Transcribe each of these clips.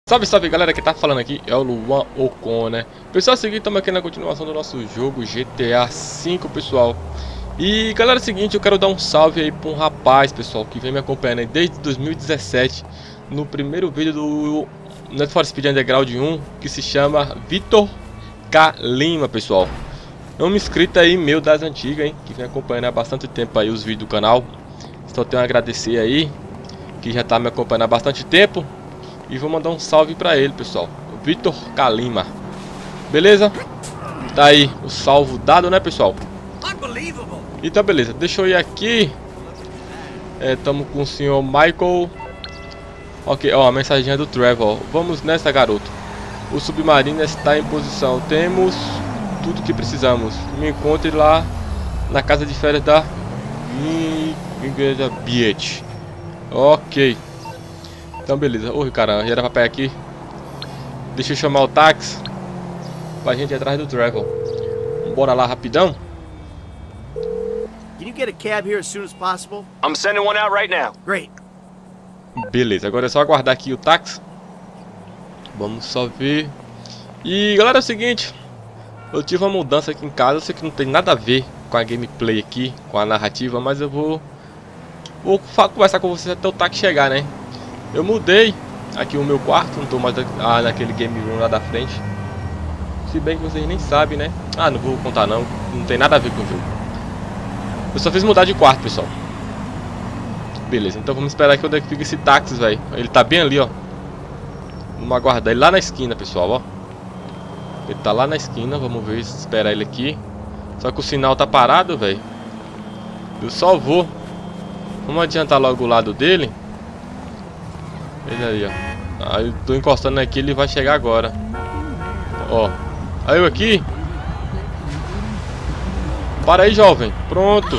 Salve, salve galera, que tá falando aqui é o Luan Ocon, né? Pessoal, é o seguinte, estamos aqui na continuação do nosso jogo GTA V, pessoal. E galera, é o seguinte, eu quero dar um salve aí pra um rapaz, pessoal, que vem me acompanhando aí desde 2017 no primeiro vídeo do Need for Speed Underground 1, que se chama Vitor K. Lima, pessoal. É um inscrito aí meu das antigas, hein, que vem acompanhando há bastante tempo aí os vídeos do canal. Só tenho a agradecer aí, que já tá me acompanhando há bastante tempo. E vou mandar um salve pra ele, pessoal, o Vitor K. Lima. Beleza? Tá aí o salvo dado, né, pessoal? Então beleza, deixa eu ir aqui. Tamo com o senhor Michael. Ok, ó, a mensagem do Trevor. Vamos nessa, garoto. O submarino está em posição. Temos tudo que precisamos. Me encontre lá na casa de férias da Igreja Beach. Ok. Então beleza, ô cara, já era pra pegar aqui. Deixa eu chamar o táxi pra gente ir atrás do Trevor. Bora lá rapidão. Can you get a cab here as soon as possible? I'm sending one out right now. Great. Beleza, agora é só aguardar aqui o táxi. Vamos só ver. E galera, é o seguinte, eu tive uma mudança aqui em casa. Eu sei que não tem nada a ver com a gameplay aqui, com a narrativa, mas eu vou conversar com vocês até o táxi chegar, né? Eu mudei aqui o meu quarto, não tô mais naquele game room lá da frente. Se bem que vocês nem sabem, né? Ah, não vou contar não, não tem nada a ver com o jogo. Eu só fiz mudar de quarto, pessoal. Beleza, então vamos esperar aqui onde é que fica esse táxi, velho. Ele tá bem ali, ó. Vamos aguardar ele lá na esquina, pessoal, ó. Ele tá lá na esquina, vamos ver, esperar ele aqui. Só que o sinal tá parado, velho. Eu só vou. Vamos adiantar logo o lado dele. Ele aí, ó. Aí eu tô encostando aqui, ele vai chegar agora. Ó. Aí eu aqui. Para aí, jovem. Pronto.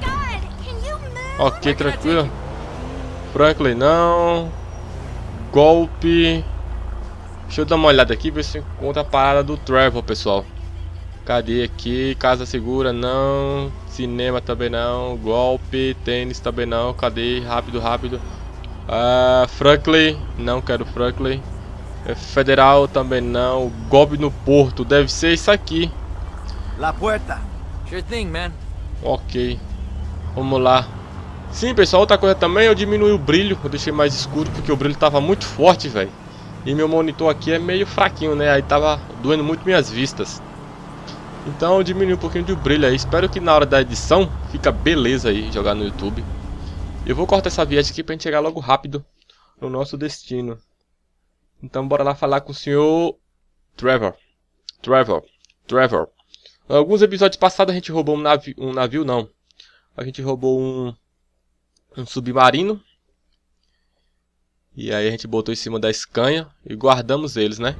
Ok, tranquilo. Franklin, não. Golpe. Deixa eu dar uma olhada aqui, ver se encontra a parada do Trevor, pessoal. Cadê aqui? Casa segura, não. Cinema também não. Golpe. Tênis também não. Cadê? Rápido, rápido. Franklin, não quero Franklin. Federal também não. Golpe no porto, deve ser isso aqui. La puerta. Sure thing, man. Ok, vamos lá. Sim, pessoal, outra coisa também, eu diminui o brilho. Eu deixei mais escuro porque o brilho tava muito forte, velho. E meu monitor aqui é meio fraquinho, né? Aí tava doendo muito minhas vistas. Então eu diminui um pouquinho de brilho aí. Espero que na hora da edição fica beleza aí, jogar no YouTube. Eu vou cortar essa viagem aqui pra gente chegar logo rápido no nosso destino. Então bora lá falar com o senhor Trevor. Trevor. Alguns episódios passados a gente roubou um navio não. A gente roubou um submarino. E aí a gente botou em cima da escanha e guardamos eles, né?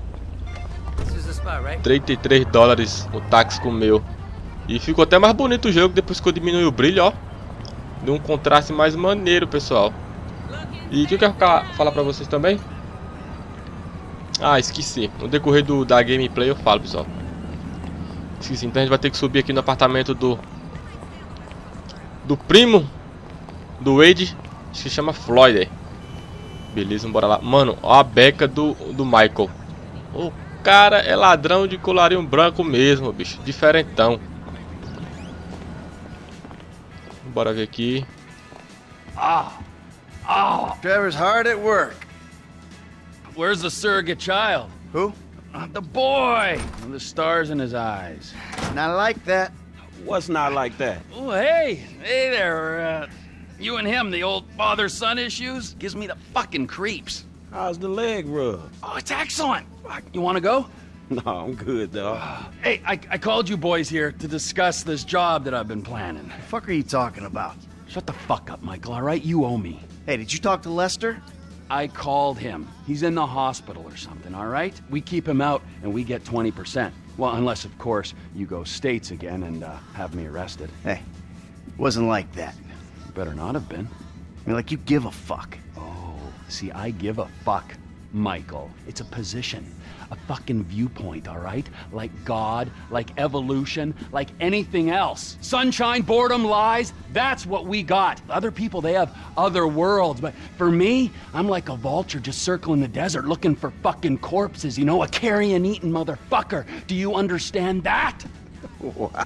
33 dólares o táxi comeu. E ficou até mais bonito o jogo depois que eu diminui o brilho, ó. Deu um contraste mais maneiro, pessoal. E o que eu quero falar pra vocês também? Ah, esqueci. No decorrer da gameplay eu falo, pessoal. Esqueci, então a gente vai ter que subir aqui no apartamento do primo do Wade. Acho que se chama Floyd. Beleza, bora lá. Mano, ó a beca do Michael. O cara é ladrão de colarinho branco mesmo, bicho. Diferentão. Bora ver aqui. Trevor's hard at work. Where's the surrogate child? Who? The boy! With the stars in his eyes. Not like that. What's not like that? Oh, hey! Hey there, you and him, the old father-son issues? Gives me the fucking creeps. How's the leg rub? Oh, it's excellent! You wanna go? No, I'm good, dog. Hey, I called you boys here to discuss this job that I've been planning. The fuck are you talking about? Shut the fuck up, Michael, alright? You owe me. Hey, did you talk to Lester? I called him. He's in the hospital or something, alright? We keep him out and we get 20%. Well, unless, of course, you go states again and have me arrested. Hey, it wasn't like that. Better not have been. I mean, like you give a fuck. Oh, see, I give a fuck. Michael. It's a position. A fucking viewpoint, all right? Like God, like evolution, like anything else. Sunshine, boredom, lies, that's what we got. Other people, they have other worlds. But for me, I'm like a vulture just circling the desert looking for fucking corpses, you know? A carrion-eating motherfucker. Do you understand that? Wow.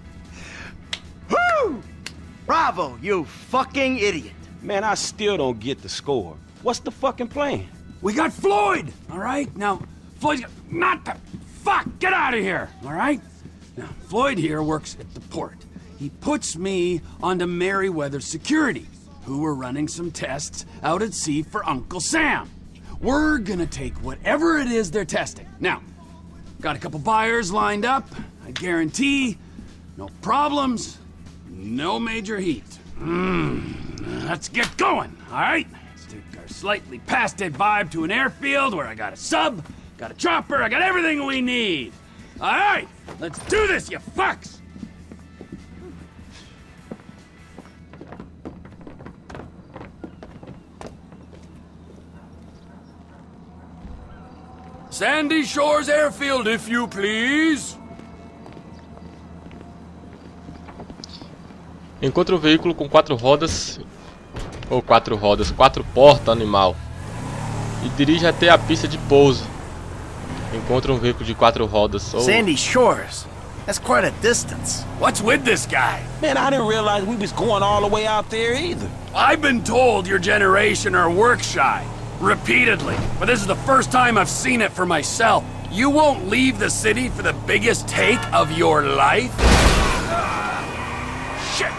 Woo! Bravo, you fucking idiot. Man, I still don't get the score. What's the fucking plan? We got Floyd, all right? Now, Floyd's got... Not the... Fuck! Get out of here, all right? Now, Floyd here works at the port. He puts me onto Merryweather Security, who are running some tests out at sea for Uncle Sam. We're gonna take whatever it is they're testing. Now, got a couple buyers lined up. I guarantee no problems, no major heat. Let's get going, all right? Let's take our slightly past it vibe to an airfield where I got a sub, got a chopper, I got everything we need. All right, let's do this, you fucks! Sandy Shores Airfield, if you please. Encontre um veículo com 4 rodas, ou 4 rodas, 4 portas, animal, e dirija até a pista de pouso. Encontre um veículo de 4 rodas. Ou... Sandy Shores. That's quite a distance. What's with this guy? Man, I didn't realize we was going all the way out there either. I've been told your generation are work shy, repeatedly, but this is the first time I've seen it for myself. You won't leave the city for the biggest take of your life? Shit!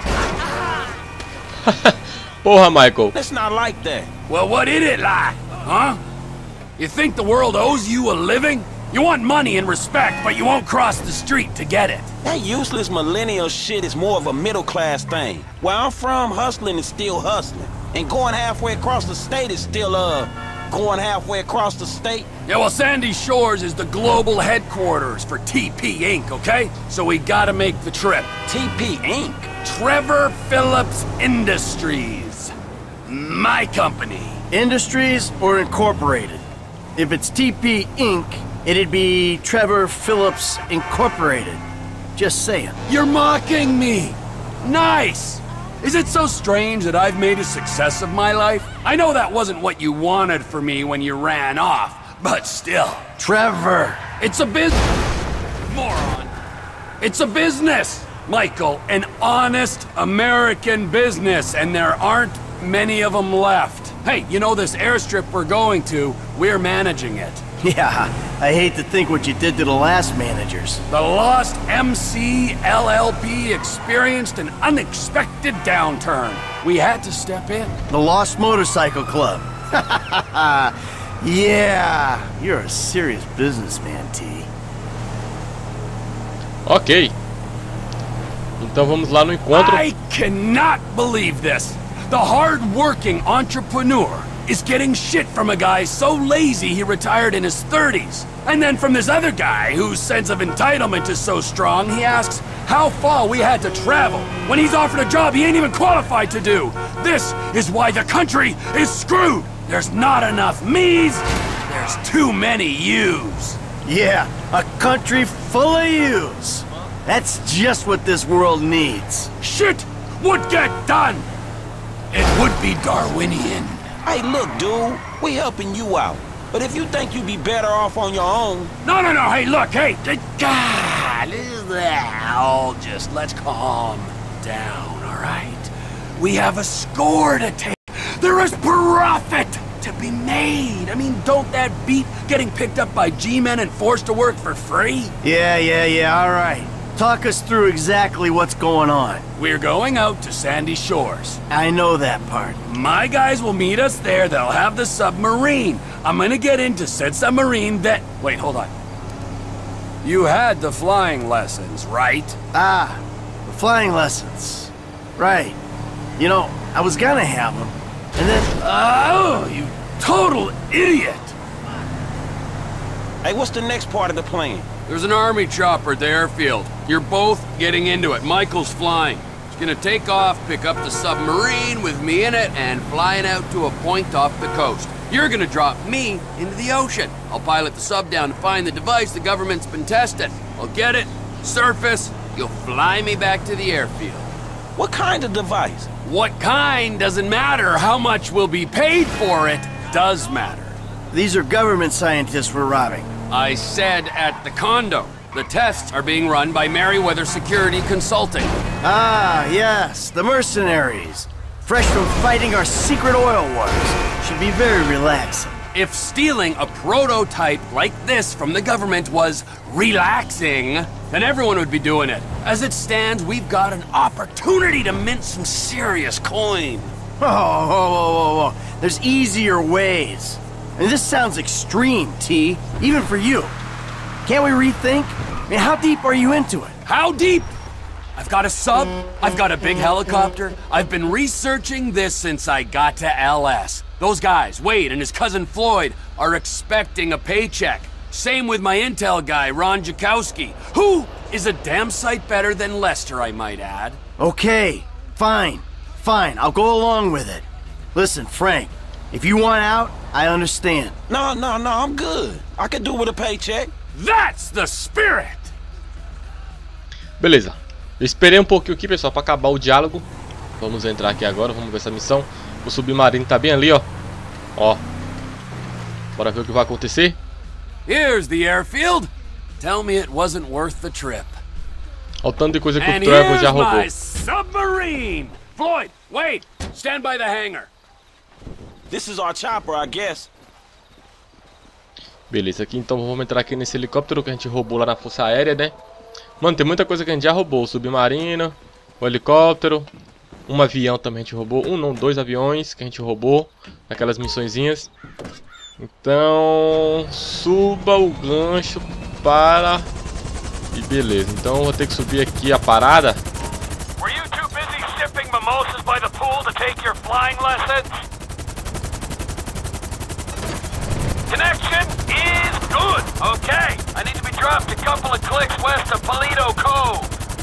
Porra, Michael. It's not like that. Well, what is it like, huh? You think the world owes you a living? You want money and respect, but you won't cross the street to get it. That useless millennial shit is more of a middle-class thing. Where I'm from, hustling is still hustling. And going halfway across the state is still, going halfway across the state. Yeah, well, Sandy Shores is the global headquarters for TP Inc., okay? So we gotta make the trip. TP Inc.? Trevor Phillips Industries. My company. Industries or Incorporated? If it's TP Inc., it'd be Trevor Phillips Incorporated. Just saying. You're mocking me. Nice. Is it so strange that I've made a success of my life? I know that wasn't what you wanted for me when you ran off, but still. Trevor. It's a moron. It's a business, Michael. An honest American business, and there aren't many of them left. Hey, you know this airstrip we're going to, we're managing it. Yeah, I hate to think what you did to the last managers. The Lost MC LLP experienced an unexpected downturn. We had to step in. The Lost Motorcycle Club. Yeah, you're a serious businessman, T. Ok. Então vamos lá no encontro. I cannot believe this. The hard-working entrepreneur is getting shit from a guy so lazy he retired in his 30s. And then from this other guy whose sense of entitlement is so strong, he asks how far we had to travel when he's offered a job he ain't even qualified to do. This is why the country is screwed. There's not enough me's, there's too many you's. Yeah, a country full of yous. That's just what this world needs. Shit would get done. It would be Darwinian. Hey, look, dude, we helping you out. But if you think you'd be better off on your own... No, hey, look, hey, God, just let's calm down, all right? We have a score to take. There is profit to be made. I mean, don't that beat getting picked up by G-men and forced to work for free? Yeah, all right. Talk us through exactly what's going on. We're going out to Sandy Shores. I know that part. My guys will meet us there. They'll have the submarine. I'm gonna get into said submarine that... Wait, hold on. You had the flying lessons, right? Ah, the flying lessons. Right. You know, I was gonna have them, and then... Oh, you total idiot! Hey, what's the next part of the plan? There's an army chopper at the airfield. You're both getting into it. Michael's flying. He's gonna take off, pick up the submarine with me in it, and flying out to a point off the coast. You're gonna drop me into the ocean. I'll pilot the sub down to find the device the government's been testing. I'll get it, surface, you'll fly me back to the airfield. What kind of device? What kind doesn't matter. How much will be paid for it does matter. These are government scientists we're robbing. I said at the condo. The tests are being run by Merryweather Security Consulting. Ah, yes, the mercenaries. Fresh from fighting our secret oil wars. Should be very relaxing. If stealing a prototype like this from the government was relaxing, then everyone would be doing it. As it stands, we've got an opportunity to mint some serious coin. Whoa. There's easier ways. And this sounds extreme, T, even for you. Can't we rethink? I mean, how deep are you into it? How deep? I've got a sub, I've got a big helicopter. I've been researching this since I got to LS. Those guys, Wade and his cousin Floyd, are expecting a paycheck. Same with my intel guy, Ron Jakowski, who is a damn sight better than Lester, I might add. Okay, fine. I'll go along with it. Listen, Frank, if you want out, I understand. No, I'm good. I could do with a paycheck. That's the spirit! Beleza. Eu esperei um pouquinho aqui, pessoal, pra acabar o diálogo. Vamos entrar aqui agora, vamos ver essa missão. O submarino tá bem ali, ó. Ó. Bora ver o que vai acontecer. Here's the airfield. Tell me it wasn't worth the trip. Olha o tanto de coisa que o Trevor já roubou. My submarine! Floyd, wait! Stand by the hangar. This is our chopper, I guess. Beleza, aqui então vamos entrar aqui nesse helicóptero que a gente roubou lá na Força Aérea, né? Mano, tem muita coisa que a gente já roubou. O submarino, o helicóptero, um avião também a gente roubou. Dois aviões que a gente roubou naquelas missõezinhas. Então, suba o gancho para... E beleza, então eu vou ter que subir aqui a parada. Were you too busy sipping mimosas by the pool to take your flying lessons? Connection is good. Okay, I need to be dropped a couple of clicks west of Paleto Cove.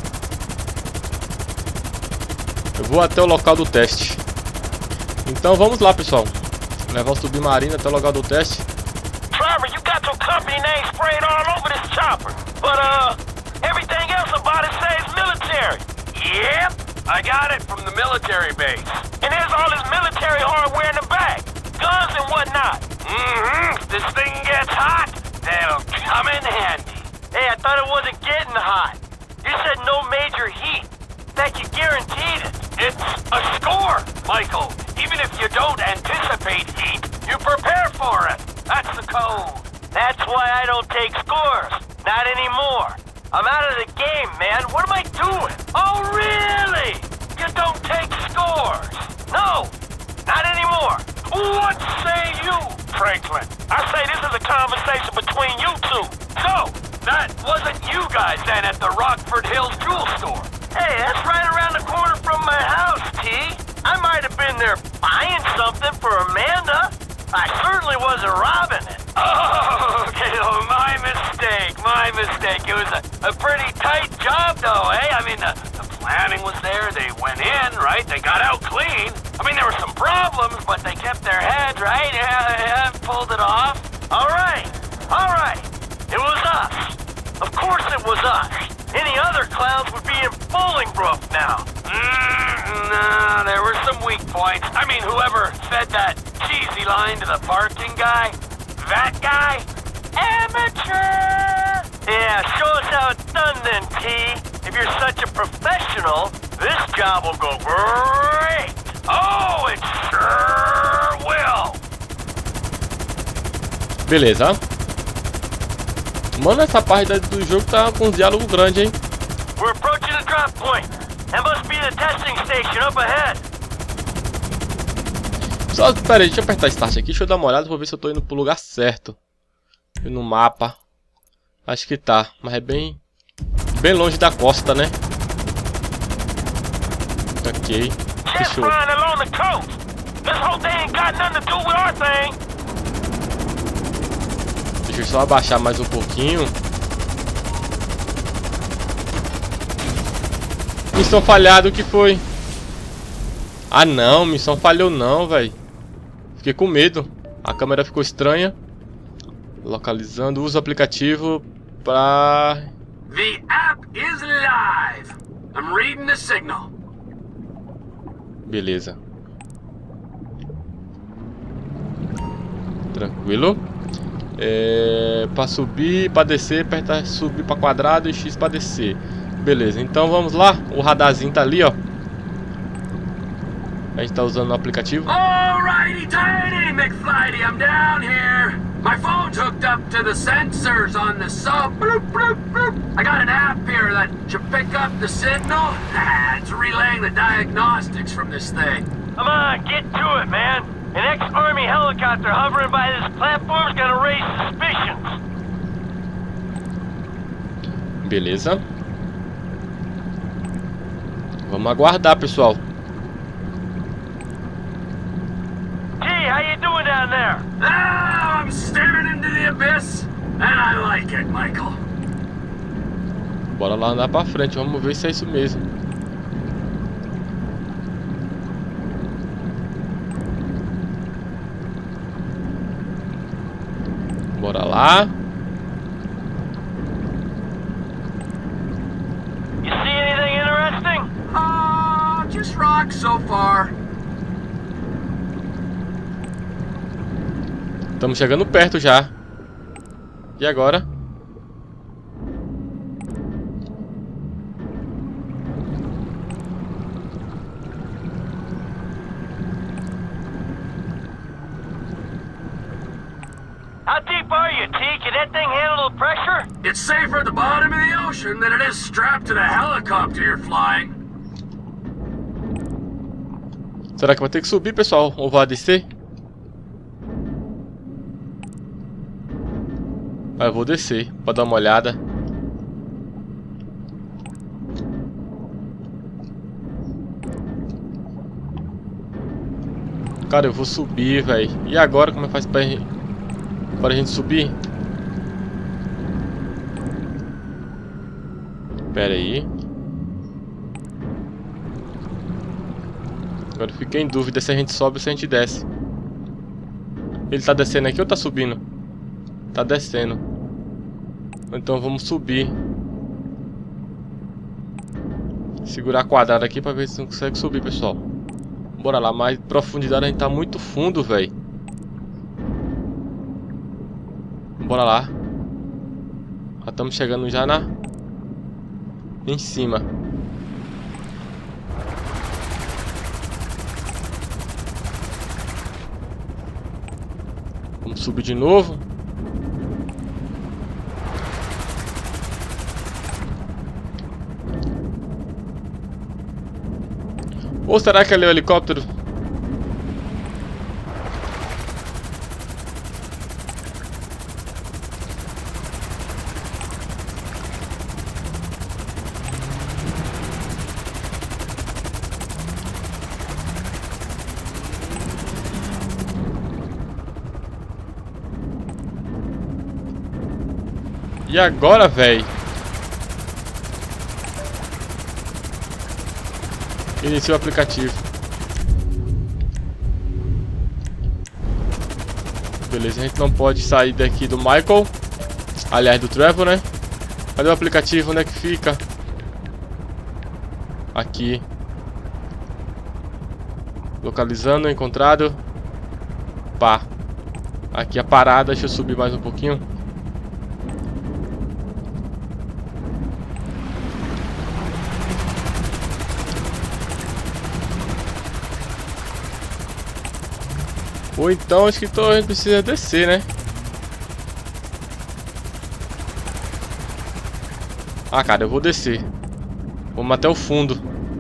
Eu vou até o local do teste. Então vamos lá, pessoal. Levar o submarino até o local do teste. Trevor, you got your company name sprayed all over this chopper. But, everything else about it says military. Yep, I got it from the military base. And there's all this military hardware in the back. Guns and whatnot. If this thing gets hot, that'll come in handy. Hey, I thought it wasn't getting hot. You said no major heat. That you guaranteed it. It's a score, Michael. Even if you don't anticipate heat, you prepare for it. That's the code. That's why I don't take scores. Not anymore. I'm out of the game, man. What am I doing? Oh, really? You don't take scores? No, not anymore. What say you, Franklin? I say this is a conversation between you two. So, that wasn't you guys then at the Rockford Hills jewel store? Hey, that's right around the corner from my house, T. I might have been there buying something for Amanda. I certainly wasn't robbing it. Oh, okay, my mistake. It was a pretty tight job, though, eh? I mean, the planning was there. They went in, right? They got out clean. I mean, there were some problems, but they kept their heads, right? Yeah, pulled it off. All right. It was us. Of course it was us. Any other clowns would be in Bolingbrook now. No, there were some weak points. I mean, whoever said that cheesy line to the parking guy, that guy, amateur! Yeah, show us how it's done then, T. If you're such a professional, this job will go great. Oh, it sure will. Beleza. Mano, essa parte do jogo tá com um diálogo grande, hein? We're approaching the drop point. That must be the testing station up ahead. Só, pera aí, deixa eu apertar Start aqui, deixa eu dar uma olhada, vou ver se eu tô indo pro lugar certo. No mapa. Acho que tá, mas é bem longe da costa, né? Ok. Deixa eu... Deixa eu só abaixar mais um pouquinho. Missão falhada, o que foi? Ah não, missão falhou não, velho. Fiquei com medo. A câmera ficou estranha. Localizando, usa o aplicativo para... The app is live. I'm reading the signal. Beleza. Tranquilo. Para subir, para descer, aperta subir para quadrado e X para descer. Beleza, então vamos lá. O radarzinho tá ali, ó. A gente tá usando o aplicativo. Alrighty, tighty, McFlighty, I'm down here. My phone's hooked up to the sensors on the sub. Bloop, bloop, bloop. I got an app here that should pick up the signal. It's relaying the diagnostics from this thing. Come on, get to it, man. An ex-Army helicopter hovering by this platform's gonna raise suspicions. Beleza. Vamos aguardar, pessoal. How you doing down there? Oh, I'm staring into the abyss, and I like it, Michael. Bora lá andar pra frente, vamos ver se é isso mesmo. Bora lá. You see anything interesting? Just rocks so far. Estamos chegando perto já. E agora? How deep are you, T? Can that thing handle the pressure? It's safer at the bottom of the ocean than it is strapped to the helicopter you're flying. Será que vai ter que subir, pessoal? Ou vai descer? Eu vou descer pra dar uma olhada. Cara, eu vou subir, velho. E agora, como é que faz pra gente subir? Pera aí. Agora eu fiquei em dúvida se a gente sobe ou se a gente desce. Ele tá descendo aqui ou tá subindo? Tá descendo. Então vamos subir. Segurar quadrado aqui pra ver se não consegue subir, pessoal. Bora lá, mais profundidade, a gente tá muito fundo, velho. Bora lá. Já estamos chegando já em cima. Vamos subir de novo. Ou será que ali é o helicóptero? E agora, velho? Inicia o aplicativo. Beleza, a gente não pode sair daqui do Michael. Aliás, do Trevor, né? Cadê o aplicativo? Onde é que fica? Aqui. Localizando, encontrado. Pá. Aqui a parada, deixa eu subir mais um pouquinho. Ou então acho que a gente precisa descer, né? Ah, cara, eu vou descer. Vamos até o fundo.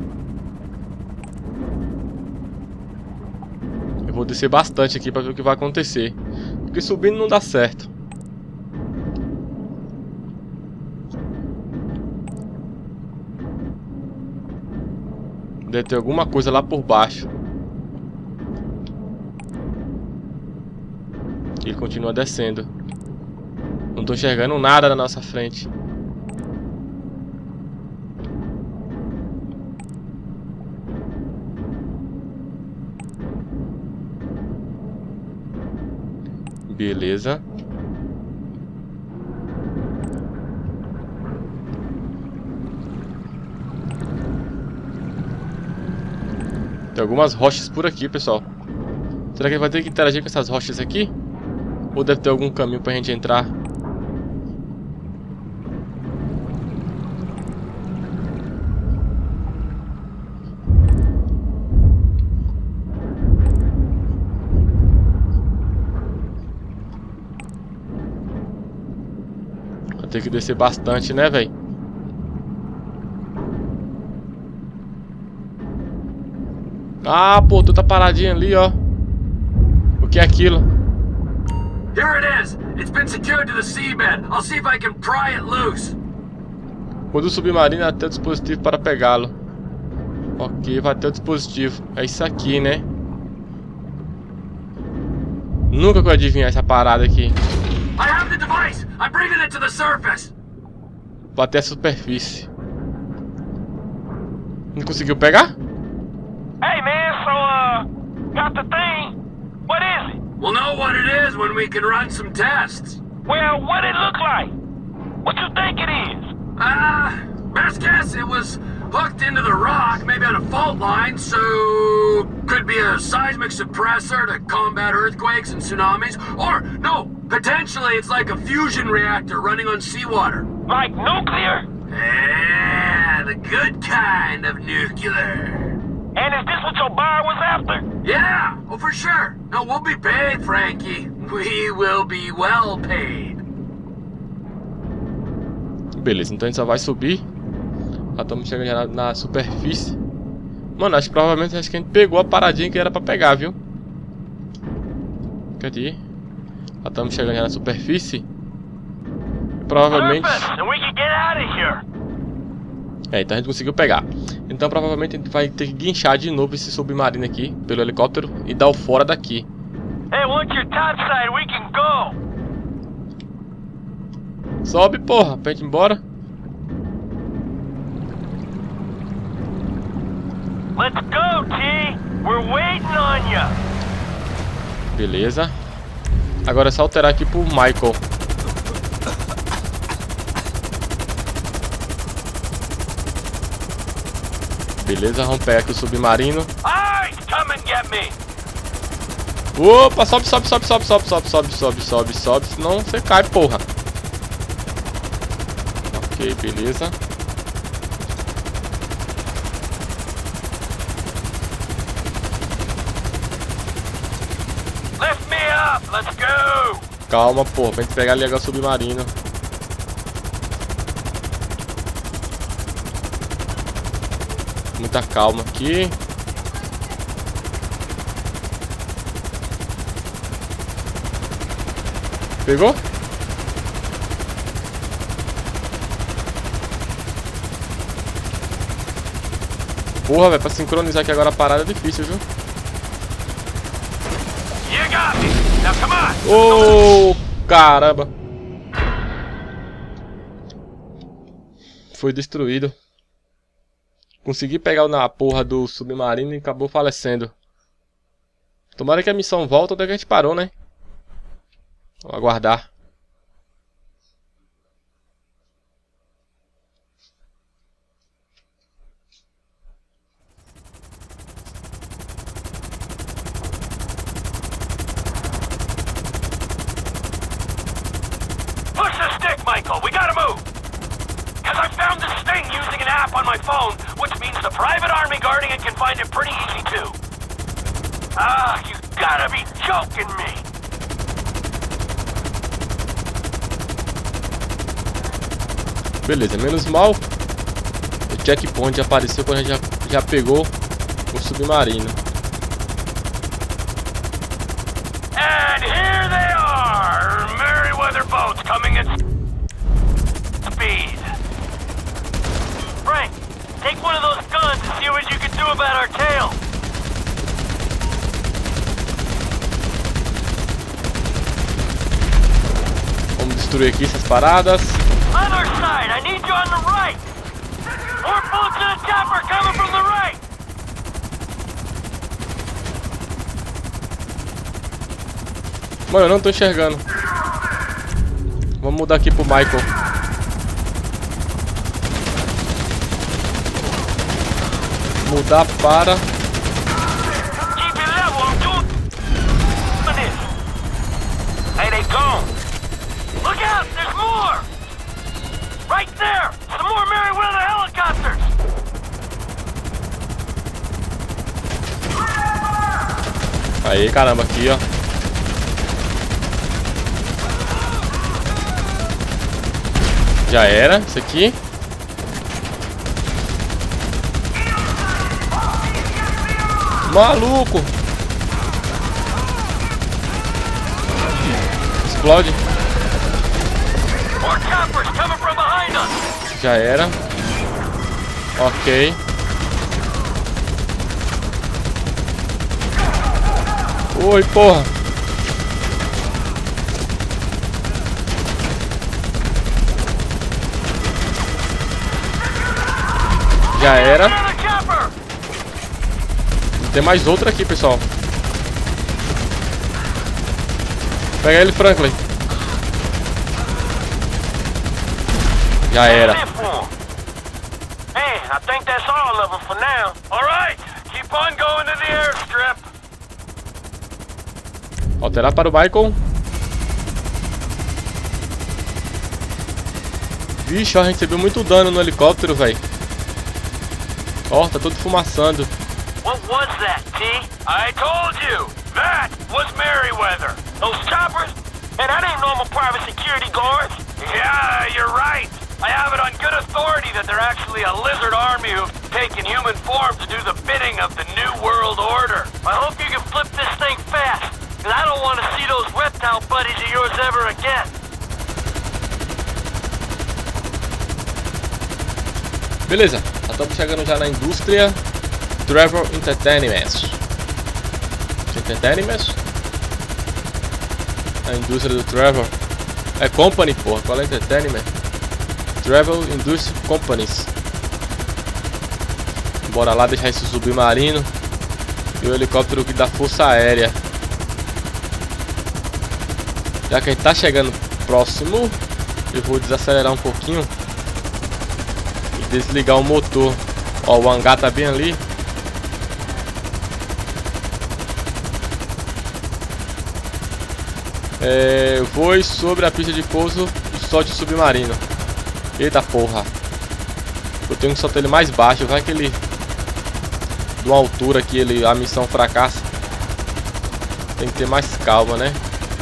Eu vou descer bastante aqui pra ver o que vai acontecer. Porque subindo não dá certo. Deve ter alguma coisa lá por baixo. Ele continua descendo. Não tô enxergando nada na nossa frente. Beleza. Tem algumas rochas por aqui, pessoal. Será que ele vai ter que interagir com essas rochas aqui? Ou deve ter algum caminho pra gente entrar? Vai ter que descer bastante, né, velho? Ah, pô, tu tá paradinho ali, ó. O que é aquilo? Here it is. It's been secured to the seabed. I'll see if I can pry it loose. Muda o submarino até o dispositivo para pegá-lo. Ok, vai ter o dispositivo. É isso aqui, né? Nunca que eu adivinhar essa parada aqui. I have the device. I'm bringing it to the surface. Vou até a superfície. Não conseguiu pegar? Hey, man, so, got the thing. What is it? We'll know what it is when we can run some tests. Well, what it look like? What you think it is? Best guess it was hooked into the rock, maybe on a fault line, so could be a seismic suppressor to combat earthquakes and tsunamis. Or, no, potentially it's like a fusion reactor running on seawater. Like nuclear? Yeah, the good kind of nuclear. And is this what your buyer was after? Yeah, oh for sure. No, we'll be paid, Frankie. We will be well paid. Beleza, então a gente só vai subir. Já estamos chegando já na superfície. Mano, provavelmente acho que a gente pegou a paradinha que era pra pegar, viu? Cadê? Já estamos chegando já na superfície. Provavelmente... então a gente conseguiu pegar. Então provavelmente a gente vai ter que guinchar de novo esse submarino aqui pelo helicóptero e dar o fora daqui. Hey, once you're topside, we can go. Sobe, porra, pra gente ir embora. Let's go, T. We're waiting on ya. Beleza. Agora é só alterar aqui pro Michael. Beleza, vamos pegar aqui o submarino. Come and get me. Opa, sobe, senão você cai, porra. Ok, beleza. Lift me up, let's go. Calma, porra, pra gente pegar ali agora o submarino. Muita calma aqui. Pegou? Porra, velho, pra sincronizar aqui agora a parada é difícil, viu? You got me. Now come Oh, on. caramba. Foi destruído. Consegui pegar na porra do submarino e acabou falecendo. Tomara que a missão volta onde a gente parou, né? Vamos aguardar. Push the stick, Michael. We gotta move. Cause I found this thing using an app on my phone, which means the private army guarding it can find it pretty easy too. Ah, you gotta be joking me. Beleza, menos mal o checkpoint apareceu quando a gente já pegou o submarino. And here they are, Merryweather boats coming at speed. Frank, take one of those guns and see what you can do about our tail. Vamos destruir aqui essas paradas. Other side, I need you on the right. More boats in the chopper coming from the right. Mano, eu não tô enxergando. Vamos mudar aqui pro Michael. Mudar para... Keep it level, I'm doing this. Hey, they gone. Look out, there's more! Right there! Some more Merryweather helicopters! Aí, caramba, aqui, ó. Já era, isso aqui. Maluco! Explode. More choppers coming from behind us! Já era. Ok. Oi, porra. Já era. Another chopper! Tem mais outra aqui, pessoal. Pega ele, Franklin. Já era. Hey, I think that's all of them for now. All right, keep on going to the airstrip. Alterar para o Michael. Vixe, ó, recebeu muito dano no helicóptero, velho. Ó, tá todo fumaçando. What was that, T? I told you! That was Merryweather! Those choppers? And that ain't normal private security guards! Yeah, you're right! I have it on good authority that they're actually a lizard army who've taken human form to do the bidding of the New World Order. I hope you can flip this thing fast, because I don't want to see those reptile buddies of yours ever again. Beleza, estamos chegando já na indústria Trevor Entertainment. A indústria do Trevor. É Company, porra. Qual é Entertainment? Trevor Industry Companies. Bora lá deixar esse submarino e o helicóptero aqui da Força Aérea. Já que a gente tá chegando próximo, eu vou desacelerar um pouquinho e desligar o motor. Ó, o hangar tá bem ali. Voe sobre a pista de pouso e solte o submarino. Eita porra. Eu tenho que soltar ele mais baixo. Vai que ele... de uma altura que a missão fracassa. Tem que ter mais calma, né?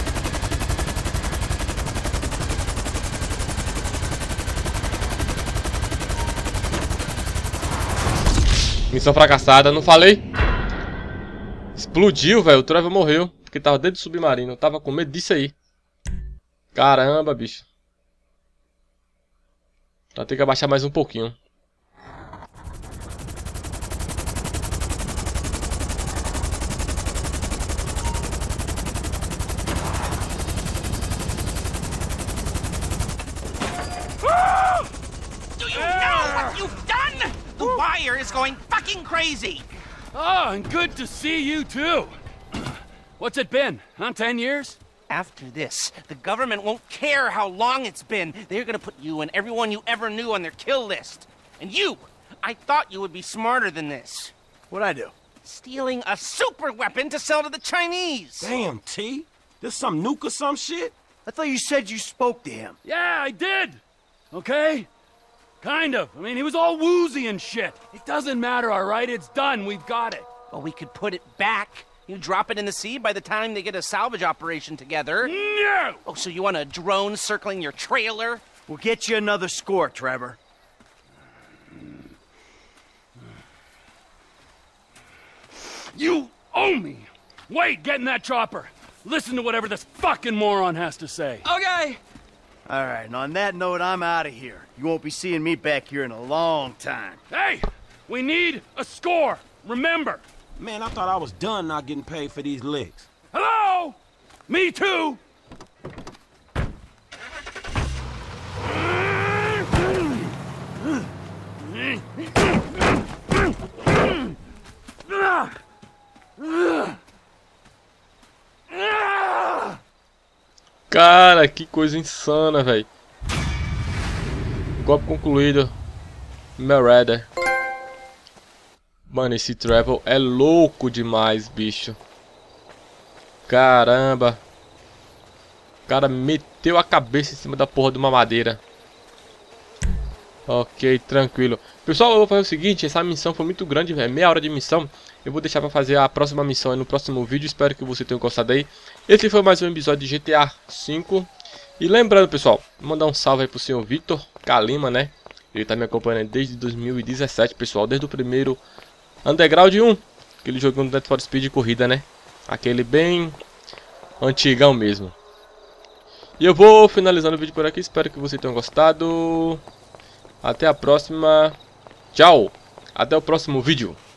Missão fracassada, não falei? Explodiu, velho. O Trevor morreu. Porque tava dentro do submarino. Eu tava com medo disso aí. Caramba, bicho. Vai ter que abaixar mais um pouquinho. Do you know what you've done? The wire is going fucking crazy. Oh, and good to see you too. What's it been? Huh? 10 years? After this, the government won't care how long it's been. They're gonna put you and everyone you ever knew on their kill list. And you! I thought you would be smarter than this. What'd I do? Stealing a super weapon to sell to the Chinese! Damn, T. This some nuke or some shit? I thought you said you spoke to him. Yeah, I did. Okay? Kind of. I mean, he was all woozy and shit. It doesn't matter, all right? It's done. We've got it. Well, we could put it back. You drop it in the sea by the time they get a salvage operation together. No! Oh, so you want a drone circling your trailer? We'll get you another score, Trevor. You owe me! Wait, get in that chopper. Listen to whatever this fucking moron has to say. Okay. All right, and on that note, I'm out of here. You won't be seeing me back here in a long time. Hey! We need a score! Remember! Man, I thought I was done not getting paid for these licks. Hello? Me too! Cara, que coisa insana, velho. Golpe concluído. Merada. Mano, esse Travel é louco demais, bicho. Caramba. O cara meteu a cabeça em cima da porra de uma madeira. Ok, tranquilo. Pessoal, eu vou fazer o seguinte. Essa missão foi muito grande, velho. Meia hora de missão. Eu vou deixar pra fazer a próxima missão aí no próximo vídeo. Espero que você tenha gostado aí. Esse foi mais um episódio de GTA V. E lembrando, pessoal, vou mandar um salve aí pro senhor Vitor Kalima, né? Ele tá me acompanhando desde 2017, pessoal. Desde o primeiro Underground 1. Aquele joguinho do Need for Speed de corrida, né? Aquele bem antigão mesmo. E eu vou finalizando o vídeo por aqui. Espero que você tenha gostado. Até a próxima. Tchau. Até o próximo vídeo.